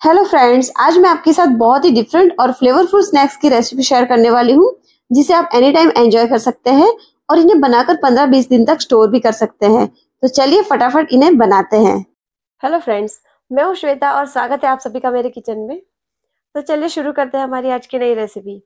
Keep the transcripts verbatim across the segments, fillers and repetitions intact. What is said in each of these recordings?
Hello friends, आज मैं आपके साथ बहुत ही डिफरेंट और फ्लेवरफुल स्नैक्स की रेसिपी शेयर करने वाली हूँ, जिसे आप एनी टाइम एंजॉय कर सकते हैं और इन्हें बनाकर पंद्रह बीस दिन तक स्टोर भी कर सकते हैं। तो चलिए फटाफट इन्हें बनाते हैं। हेलो फ्रेंड्स, मैं हूँ श्वेता और स्वागत है आप सभी का मेरे किचन में। तो चलिए शुरू करते हैं हमारी आज की नई रेसिपी।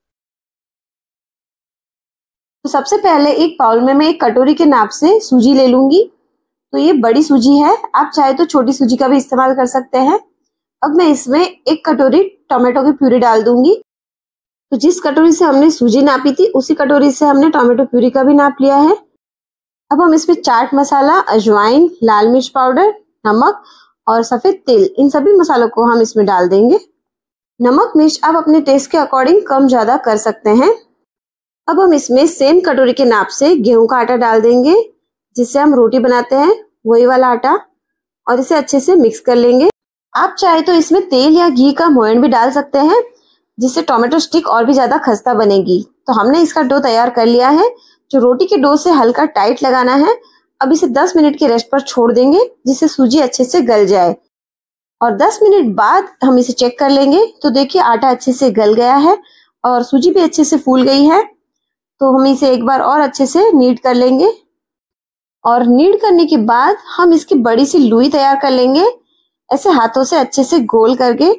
तो सबसे पहले एक बाउल में मैं एक कटोरी के नाप से सूजी ले लूंगी। तो ये बड़ी सूजी है, आप चाहे तो छोटी सूजी का भी इस्तेमाल कर सकते हैं। अब मैं इसमें एक कटोरी टोमेटो की प्यूरी डाल दूंगी। तो जिस कटोरी से हमने सूजी नापी थी उसी कटोरी से हमने टोमेटो प्यूरी का भी नाप लिया है। अब हम इसमें चाट मसाला, अजवाइन, लाल मिर्च पाउडर, नमक और सफेद तिल, इन सभी मसालों को हम इसमें डाल देंगे। नमक मिर्च आप अपने टेस्ट के अकॉर्डिंग कम ज्यादा कर सकते हैं। अब हम इसमें सेम कटोरी के नाप से गेहूं का आटा डाल देंगे, जिससे हम रोटी बनाते हैं वही वाला आटा, और इसे अच्छे से मिक्स कर लेंगे। आप चाहे तो इसमें तेल या घी का मोयन भी डाल सकते हैं, जिससे टोमेटो स्टिक और भी ज्यादा खस्ता बनेगी। तो हमने इसका डो तैयार कर लिया है, जो रोटी के डो से हल्का टाइट लगाना है। अब इसे दस मिनट के रेस्ट पर छोड़ देंगे, जिससे सूजी अच्छे से गल जाए। और दस मिनट बाद हम इसे चेक कर लेंगे। तो देखिए आटा अच्छे से गल गया है और सूजी भी अच्छे से फूल गई है। तो हम इसे एक बार और अच्छे से नीड कर लेंगे। और नीड करने के बाद हम इसकी बड़ी सी लुई तैयार कर लेंगे, ऐसे हाथों से अच्छे से गोल करके।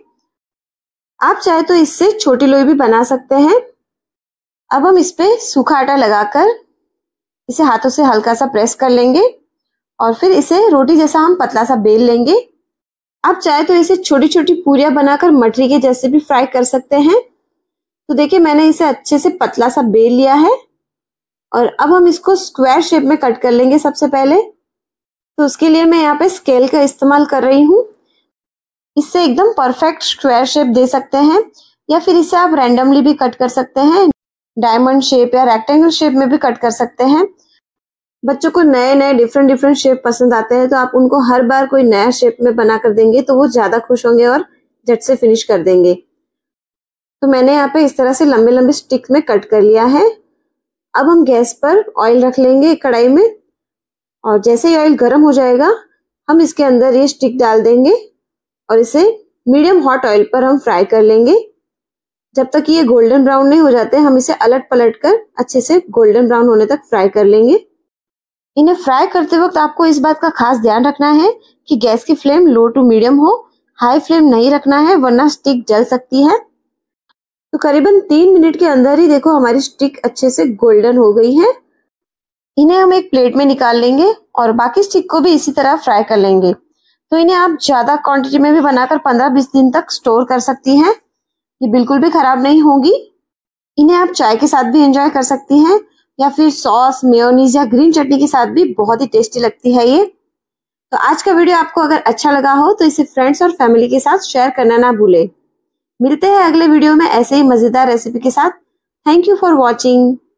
आप चाहे तो इससे छोटी लोई भी बना सकते हैं। अब हम इस पे सूखा आटा लगाकर इसे हाथों से हल्का सा प्रेस कर लेंगे और फिर इसे रोटी जैसा हम पतला सा बेल लेंगे। आप चाहे तो इसे छोटी छोटी पूरियां बनाकर मठरी के जैसे भी फ्राई कर सकते हैं। तो देखिए मैंने इसे अच्छे से पतला सा बेल लिया है और अब हम इसको स्क्वायर शेप में कट कर लेंगे सबसे पहले। तो उसके लिए मैं यहाँ पे स्केल का इस्तेमाल कर रही हूँ। इससे एकदम परफेक्ट स्क्वायर शेप दे सकते हैं, या फिर इसे आप रैंडमली भी कट कर सकते हैं। डायमंड शेप या रेक्टेंगल शेप में भी कट कर सकते हैं। बच्चों को नए नए डिफरेंट डिफरेंट शेप पसंद आते हैं, तो आप उनको हर बार कोई नया शेप में बना कर देंगे तो वो ज्यादा खुश होंगे और झट से फिनिश कर देंगे। तो मैंने यहाँ पे इस तरह से लंबे लंबे स्टिक में कट कर लिया है। अब हम गैस पर ऑयल रख लेंगे कढ़ाई में, और जैसे ही ऑयल गर्म हो जाएगा हम इसके अंदर ये स्टिक डाल देंगे और इसे मीडियम हॉट ऑयल पर हम फ्राई कर लेंगे। जब तक ये गोल्डन ब्राउन नहीं हो जाते हम इसे अलट पलट कर अच्छे से गोल्डन ब्राउन होने तक फ्राई कर लेंगे। इन्हें फ्राई करते वक्त आपको इस बात का खास ध्यान रखना है कि गैस की फ्लेम लो टू मीडियम हो, हाई फ्लेम नहीं रखना है वरना स्टिक जल सकती है। तो करीबन तीन मिनट के अंदर ही देखो हमारी स्टिक अच्छे से गोल्डन हो गई है। इन्हें हम एक प्लेट में निकाल लेंगे और बाकी स्टिक को भी इसी तरह फ्राई कर लेंगे। तो इन्हें आप ज्यादा क्वांटिटी में भी बनाकर पंद्रह बीस दिन तक स्टोर कर सकती हैं, ये बिल्कुल भी खराब नहीं होगी। इन्हें आप चाय के साथ भी एंजॉय कर सकती हैं, या फिर सॉस, मेयोनीज या ग्रीन चटनी के साथ भी बहुत ही टेस्टी लगती है ये। तो आज का वीडियो आपको अगर अच्छा लगा हो तो इसे फ्रेंड्स और फैमिली के साथ शेयर करना ना भूले। मिलते हैं अगले वीडियो में ऐसे ही मजेदार रेसिपी के साथ। Thank you for watching.